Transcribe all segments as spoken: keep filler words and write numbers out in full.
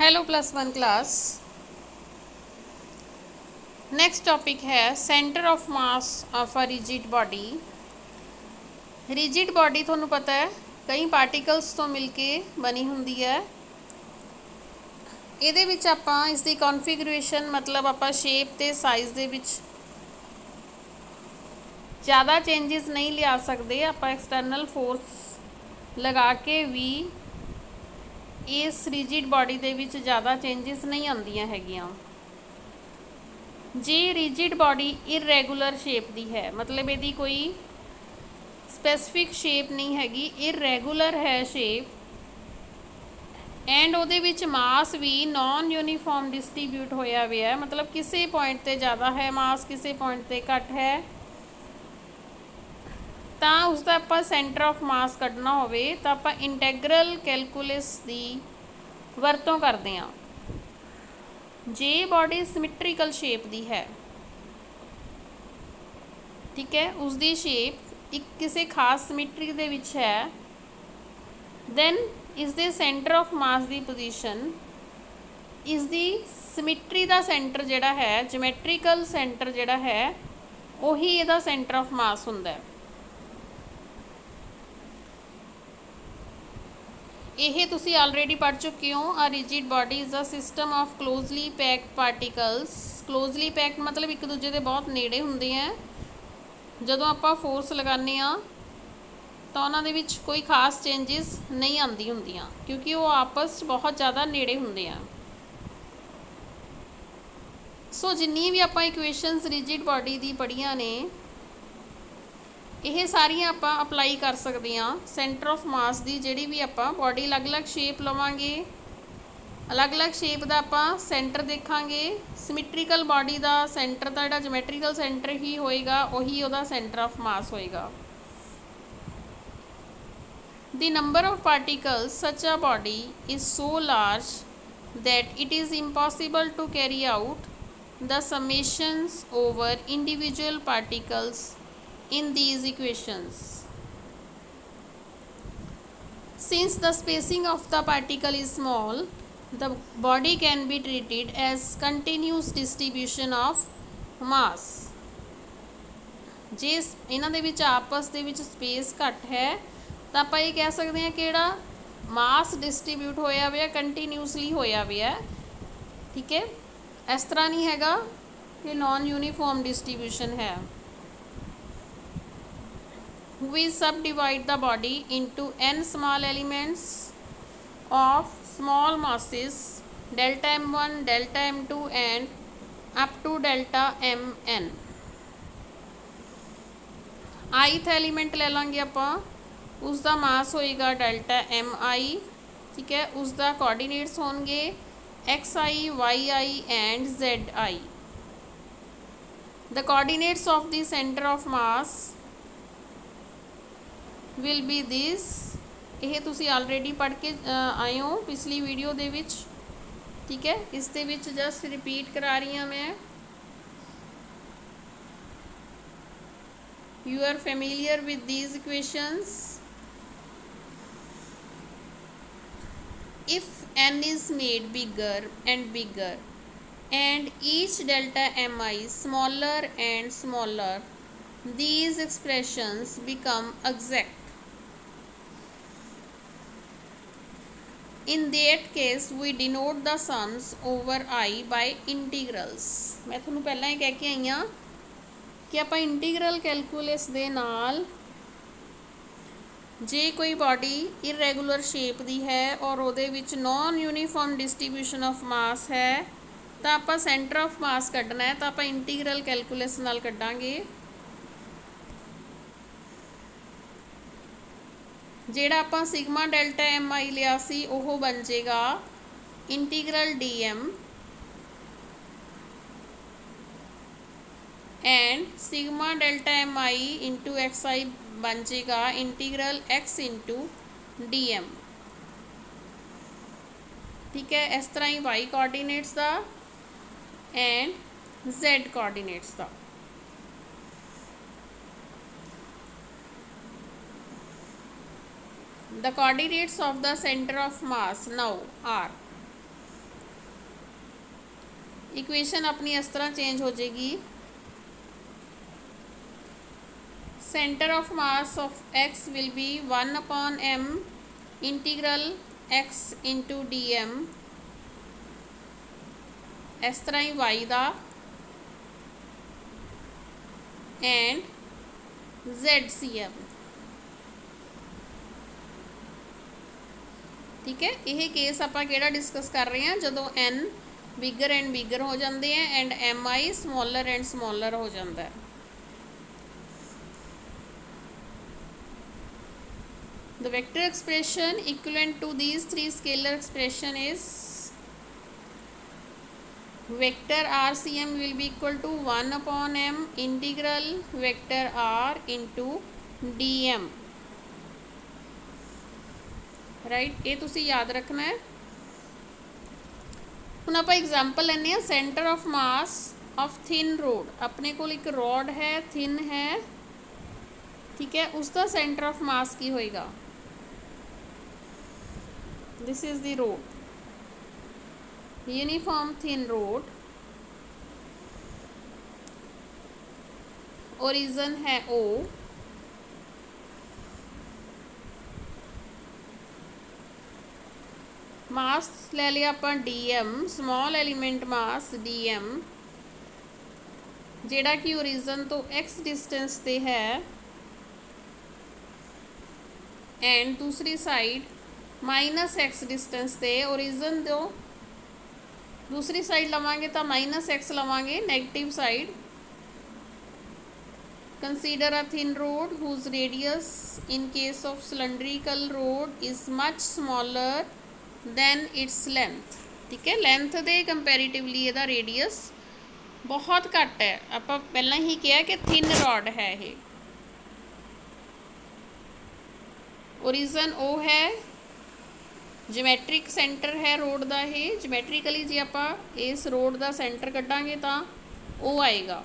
Hello plus one class. Next topic है centre of mass of a rigid body. Rigid body ਤੁਹਾਨੂੰ पता है कई पार्टिकल्स तो मिलके बनी ਹੁੰਦੀ है। ਇਹਦੇ ਵਿੱਚ ਆਪਾਂ ਇਸ ਦੀ ਕਨਫੀਗਰੇਸ਼ਨ मतलब ਆਪਾਂ शेप ਤੇ साइज ਦੇ ਵਿੱਚ ज़्यादा चेंजेस नहीं लिया सकते। ਆਪਾਂ एक्सटर्नल फोर्स लगा के भी इस रिजिड बॉडी ਦੇ ਵਿੱਚ ज़्यादा चेंजेस नहीं आਉਂਦੀਆਂ ਹੈਗੀਆਂ। जे रिजिड बॉडी इरेगुलर शेप दी है मतलब यदि कोई स्पैसिफिक शेप नहीं हैगी, इरेगुलर है शेप एंड ਉਹਦੇ ਵਿੱਚ मास भी नॉन यूनीफॉर्म डिस्ट्रीब्यूट होया हुआ है मतलब किसी पॉइंट ते ज़्यादा है मास किसी पॉइंट ते घट है तो उसका आप सेंटर ऑफ मास कढ़ना होवे तो आप इंटैग्रल कैलकुलस की वरतों करते हैं। जे बॉडी सिमिट्रिकल शेप दी है, ठीक है, उसकी शेप एक किसी खास सिमिट्री दे विच है, दैन इसके सेंटर ऑफ मास की पोजीशन इसकी सिमिट्री का सेंटर जिहड़ा है जोमैट्रिकल सेंटर जिहड़ा है उही इहदा सेंटर ऑफ मास हुंदा है। यह तुसी ऑलरेडी पढ़ चुके हो। A rigid body is a system of closely packed particles. Closely packed मतलब एक दूजे के बहुत नेड़े होंगे हैं। जदों आप फोर्स लगाने तो उन्होंने विच कोई खास चेंजिस नहीं आती होंदियां क्योंकि वो आपस बहुत ज़्यादा नेड़े होंगे हैं। सो जिन्नी भी आप इक्वेशनस रिजिड बॉडी की पढ़िया ने यह सारिया आप अपलाई कर सकते हैं। सेंटर ऑफ मास की जी भी आप बॉडी अलग अलग शेप लवांगे, अलग अलग शेप का आप सेंटर देखांगे। सिमिट्रिकल बॉडी का सेंटर का जो जोमैट्रिकल सेंटर ही होएगा वही वह सेंटर ऑफ मास होएगा। The number of particles such a body is so large that it is impossible to carry out the summations over individual particles in these equations. Since the spacing of the particle is small, the body can be treated as continuous distribution of mass. जे इन्हां दे विच आपस दे which space घट है तो आप ये कह सकते हैं कि मास डिस्ट्रीब्यूट होया हुआ कंटीन्यूसली होया हुआ है, ठीक है। इस तरह नहीं हैगा कि नॉन यूनीफॉर्म डिस्ट्रीब्यूशन है। We subdivide the body into n small elements of small masses delta m one, delta m two and up to delta mn. ith element ले लांगे आपां, उसका मास होएगा डेल्टा एम आई, ठीक है। उसका कोऑर्डिनेट्स होंगे X I, Y I and Z I. The coordinates of the centre of mass will be this. यह तुसी ऑलरेडी पढ़ के आए हो पिछली वीडियो दे विच, ठीक है। इस दे विच जस्ट रिपीट करा रही हूँ मैं। You are familiar with these equations. If N is made bigger and bigger and each delta M I smaller and smaller, these expressions become exact. In that case we denote the sums over I by integrals. मैं थोनू पहला ही कह के आई हाँ कि आप integral calculus दे नाल जे कोई body irregular shape दी है और उहदे विच non uniform distribution of mass है तो आप सेंटर ऑफ मास कढ़ना है तो आप इंटीग्रल कैलकुलस नाल कढ़ांगे। जेड़ा आप सिग्मा डेल्टा एम आई लिया सी ओह बन जाएगा integral D M and sigma delta M I into X I बन जाएगा integral X into D M, ठीक है। इस तरह ही वाई कोऑर्डिनेट्स का एंड जेड कोऑर्डिनेट्स का। The coordinates of the center of mass now are equation अपनी इस तरह चेंज हो जाएगी, centre of mass of X will be one upon M integral X into D M, इस तरह ही वाई का एंड जेड सी एम। ठीक है, यह केस आप किहड़ा डिस्कस कर रहे हैं, जदों एन बिगर एंड बिगर हो जाते हैं and M I smaller and smaller हो जाता है। The vector expression equivalent to these three scalar expression is vector R C M will be equal to one upon M integral vector R into D M. Right, ये तुसी याद रखना है। हुण आप एग्जाम्पल लैंदे हैं, centre of mass of thin rod, अपने को एक रॉड है, थिन है, ठीक है, उसका सेंटर ऑफ मास की होएगा, this is the rod, uniform thin rod, origin है ओ, मास ले लिया अपन d m, small element mass d m, जेड़ा कि ओरिजिन तो एक्स डिस्टेंस ते है, एंड दूसरी साइड माइनस एक्स डिस्टेंस ते, ओरिजिन तो दूसरी साइड लवांगे तो माइनस एक्स लवांगे, negative side. Consider a thin rod whose radius in case of cylindrical rod is much smaller than its length. ठीक है, लेंथ दे कंपैरेटिवली इहदा रेडियस बहुत घट है, आप पहला ही कहा कि थिन रॉड है ये, ओरिजिन ओ है, जिमेट्रिक सेंटर है रोड का, ये जिमेट्रिकली जे आप इस रोड का सेंटर कड्डांगे तो ओ आएगा,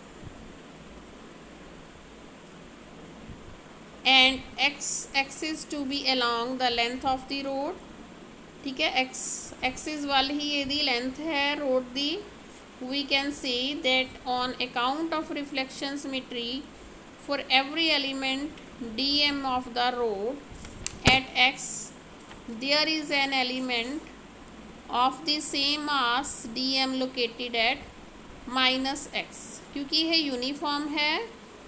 and x axis to be along the length of the rod. ठीक है, एक्स एक्सिस वाल ही यदी लेंथ है रोड दी। We can see that on account of reflection symmetry for every element d m of the rod at x there is an element of the same mass dm located at minus x, क्योंकि यह uniform है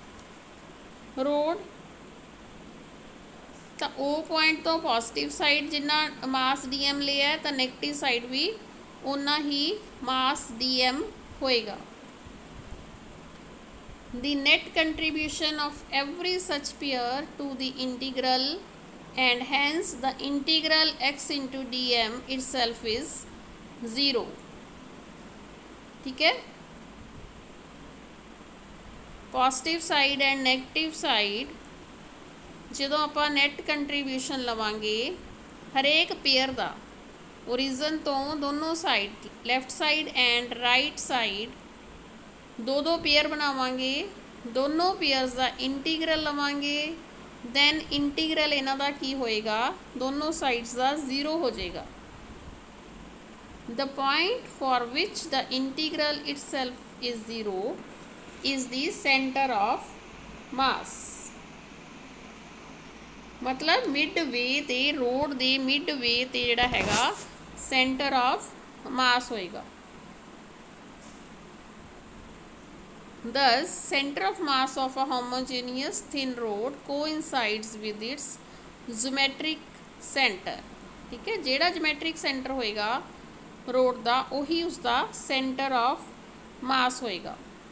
rod, तो ओ point तो positive side जिन्ना mass dm लिया है तो नेगेटिव साइड भी उन्ना ही मास डीएम होएगा। The net contribution of every such pair to the integral and hence the integral x into dm itself is zero। ठीक है, positive side and negative side जो आप नैट कंट्रीब्यूशन लवांगे हरेक pair का, ओरिजिन तो दोनों side left side and right side दो दो पेयर बनावांगे, दोनों पेयर्स का इंटीग्रल लवांगे, दैन इंटीग्रल इन्हां दा की होएगा, दोनों साइड्स का जीरो हो जाएगा। The point for which the integral itself is zero is the centre of mass. मतलब मिड वे ते रोड दे मिड वे ते जिहड़ा हैगा सेंटर ऑफ मास होएगा। Thus, center of mass of a homogeneous thin road coincides with its geometric center। ठीक है, जेड़ा geometric center होएगा रोड का उही उसका सेंटर ऑफ मास होएगा।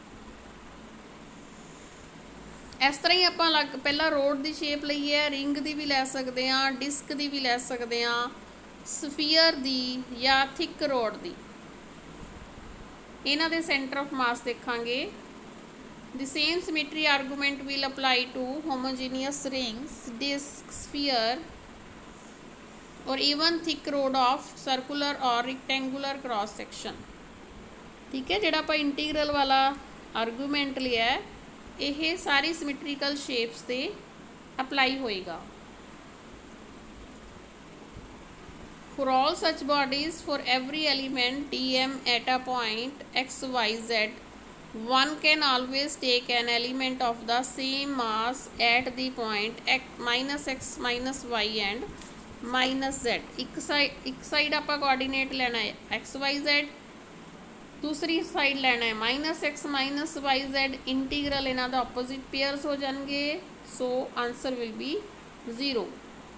इस तरह ही आप लग पहला रोड की शेप लई है, रिंग की भी लै सकते हैं, डिस्क की भी लै सकते हैं, स्फीयर की या थिक रोड की। इन्हां दे सेंटर ऑफ मास देखांगे। The same symmetry argument will apply to homogeneous rings, disc, sphere or even thick rod of circular or rectangular cross section। ठीक है, जिहड़ा आपां इंटीग्रल वाला आर्गूमेंट लिया है यह सारी सिमेट्रिकल शेप्स ते अप्लाई होएगा। For all such bodies, for every element dm at a point x y z, one can always take an element of the same mass at the point x minus x minus y and minus z. एक साइड एक साइड आप coordinate लेना है x y z, दूसरी साइड लेना है minus x minus y z, integral इन्हां दा ऑपोजिट पेयर्स हो जाएंगे, so answer will be zero.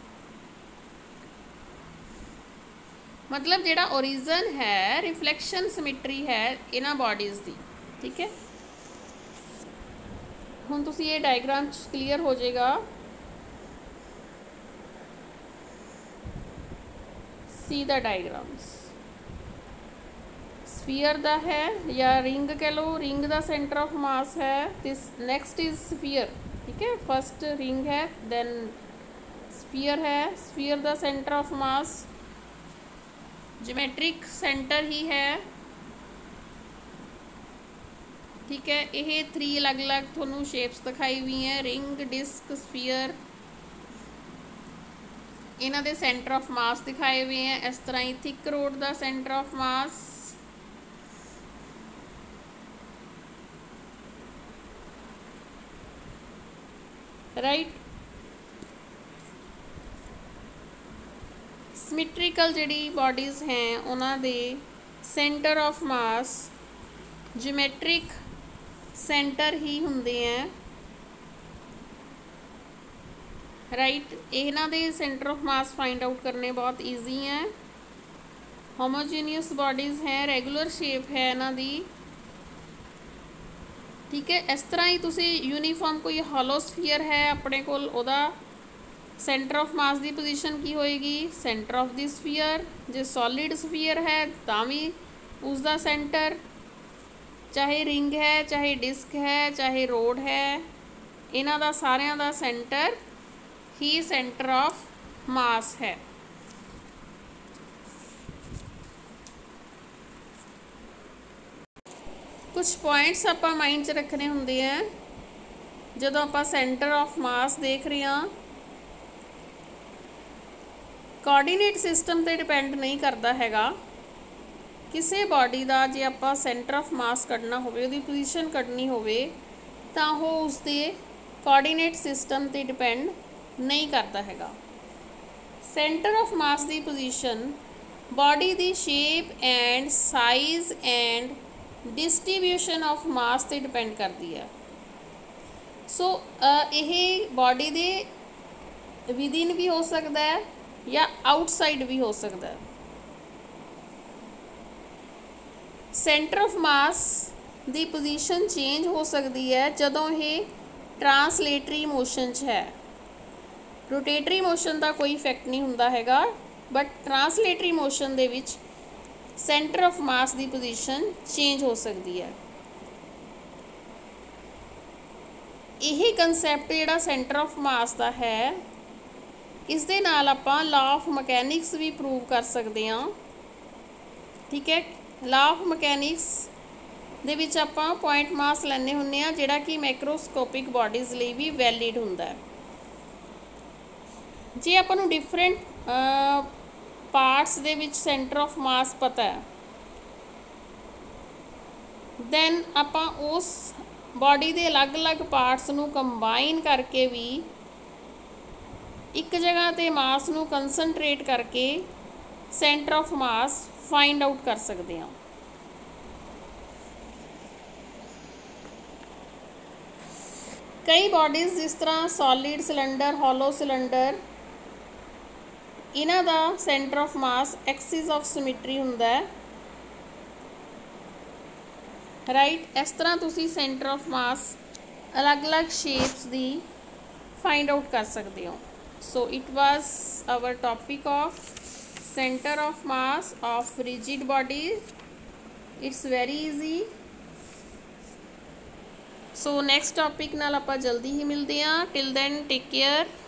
मतलब जिहड़ा ओरिजन है रिफ्लैक्शन सिमिट्री है इन्हां बॉडीज़ दी, ठीक है। हुण तुसीं ये डायग्राम क्लीयर हो जाएगा। सी द डायग्राम्स, स्फीयर दा है या रिंग कह लो, रिंग दा सेंटर ऑफ मास है, दिस नेक्स्ट इज स्फीयर, ठीक है। फर्स्ट रिंग है देन स्फीयर है, स्फीयर दा centre of mass geometric centre ही है, ठीक है। ये थ्री अलग अलग थोनू शेप्स दिखाई हुई हैं, रिंग डिस्क स्फीयर, इन्हां दे सेंटर ऑफ मास दिखाए हुए हैं। इस तरह ही थिक रोड दा centre of mass, right. Symmetrical जिहड़ी बॉडीज़ हैं उन्हां दे centre of mass geometric centre ही हुंदे हैं, राइट। इन्हां दे centre of mass find out करने बहुत ईजी हैं। होमोजीनियस बॉडीज़ हैं, रेगुलर शेप है इन्हां दी, ठीक है। इस तरह ही तुसी यूनीफॉर्म कोई हॉलो स्फीयर है अपने कोल, उहदा सेंटर ऑफ मास की पोजीशन की होएगी सेंटर ऑफ द स्फीयर। जे सॉलिड स्फीयर है तां भी उसका सेंटर, चाहे रिंग है चाहे डिस्क है चाहे रोड है, इन्हां दा सारियां दा सेंटर ही सेंटर ऑफ मास है। कुछ पॉइंट्स आपां माइंड च रखने हुंदे हैं जदों आपां सेंटर ऑफ मास देख रहे हैं। कोऑर्डिनेट सिस्टम ते डिपेंड नहीं करता हैगा, किसी बॉडी का जे आपां सेंटर ऑफ मास कढ़ना होवे, उहदी पोजीशन कढ़नी होवे तां ओह उसदे कोऑर्डिनेट सिस्टम ते डिपेंड नहीं करता हैगा। सेंटर ऑफ मास की पोजीशन बॉडी की shape and size and distribution of mass ते डिपेंड करती है। सो यह बॉडी के विदिन भी हो सकता है या आउटसाइड भी हो सकता है। सेंटर ऑफ मास की पोजीशन चेंज हो सकती है जदों ये ट्रांसलेटरी मोशन च है। रोटेटरी मोशन का कोई इफेक्ट नहीं हुंदा हैगा, बट ट्रांसलेटरी मोशन दे विच सेंटर ऑफ मास की पोजीशन चेंज हो सकती है। यही कंसैप्ट जिहड़ा सेंटर ऑफ मास का है, इस दे नाल आपां लॉ ऑफ मकैनिक्स भी प्रूव कर सकते हैं, ठीक है। लॉ ऑफ मकैनिक्स दे विच आपां पॉइंट मास लैने हुंदे आ, जिहड़ा कि मैक्रोस्कोपिक बॉडीज़ लई भी वैलिड हुंदा है। जे आपां नूं डिफरेंट पार्ट्स दे विच सेंटर ऑफ मास पता है, दैन आपां उस बॉडी के अलग अलग पार्ट्स नूं कंबाइन करके भी एक जगह ते मास नूं कंसनट्रेट करके centre of mass find out कर सकते हैं। कई बॉडीज़ जिस तरह सॉलिड सिलेंडर, हॉलो सिलेंडर, इन्हां दा centre of mass axis of symmetry हुंदा है, राइट। इस तरह तुसी सेंटर ऑफ मास अलग अलग शेप्स दी फाइंड आउट कर सकते हो। So it was our topic of center of mass of rigid body. It's very easy. So next topic नाल आपां जल्दी ही मिलते हैं। Till then take care.